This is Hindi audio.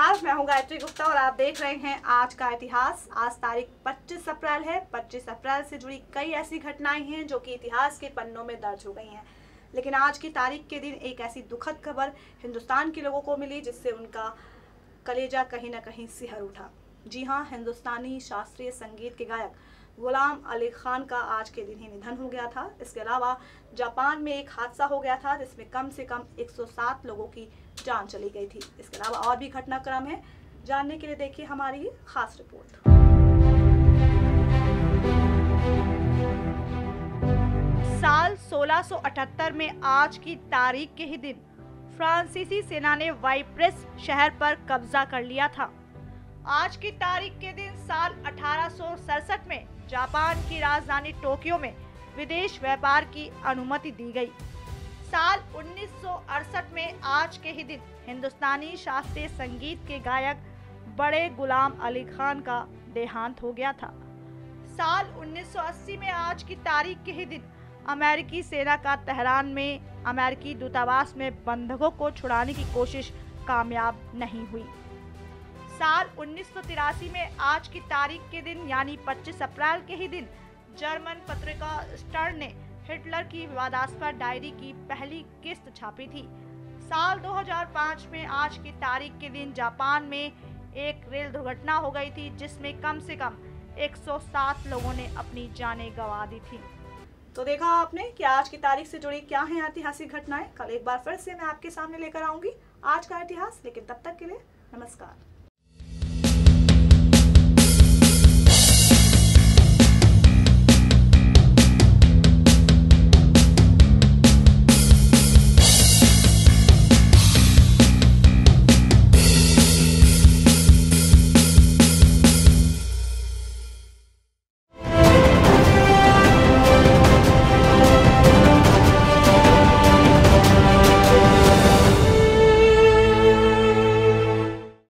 नमस्कार, मैं हूं गायत्री गुप्ता और आप देख रहे हैं आज का इतिहास। आज तारीख 25 अप्रैल है। 25 अप्रैल से जुड़ी कई ऐसी घटनाएं हैं जो कि इतिहास के पन्नों में दर्ज हो गई हैं। लेकिन आज की तारीख के दिन एक ऐसी दुखद खबर हिंदुस्तान के लोगों को मिली जिससे उनका कलेजा कहीं ना कहीं सिहर उठा। जी हाँ, हिंदुस्तानी शास्त्रीय संगीत के गायक गुलाम अली खान का आज के दिन ही निधन हो गया था। इसके अलावा जापान में एक हादसा हो गया था जिसमें कम से कम 107 लोगों की जान चली गई थी। इसके अलावा और भी घटनाक्रम है, जानने के लिए देखिए हमारी ये खास रिपोर्ट। साल 1678 में आज की तारीख के ही दिन फ्रांसीसी सेना ने वाइप्रेस शहर पर कब्जा कर लिया था। आज की तारीख के दिन साल 1867 में जापान की राजधानी टोक्यो में विदेश व्यापार की अनुमति दी गई। साल 1968 में आज के ही दिन हिंदुस्तानी शास्त्रीय संगीत के गायक बड़े गुलाम अली खान का देहांत हो गया था। साल 1980 में आज की तारीख के ही दिन अमेरिकी सेना का तेहरान में अमेरिकी दूतावास में बंधकों को छुड़ाने की कोशिश कामयाब नहीं हुई। साल 1983 में आज की तारीख के दिन यानी 25 अप्रैल के ही दिन जर्मन पत्रिका स्टर्न ने हिटलर की विवादास्पद डायरी की पहली किस्त छापी थी। साल 2005 में आज की तारीख के दिन जापान में एक रेल दुर्घटना हो गई थी जिसमें कम से कम 107 लोगों ने अपनी जानें गंवा दी थी। तो देखा आपने कि आज की तारीख से जुड़ी क्या है ऐतिहासिक घटनाएं। कल एक बार फिर से मैं आपके सामने लेकर आऊंगी आज का इतिहास, लेकिन तब तक के लिए नमस्कार।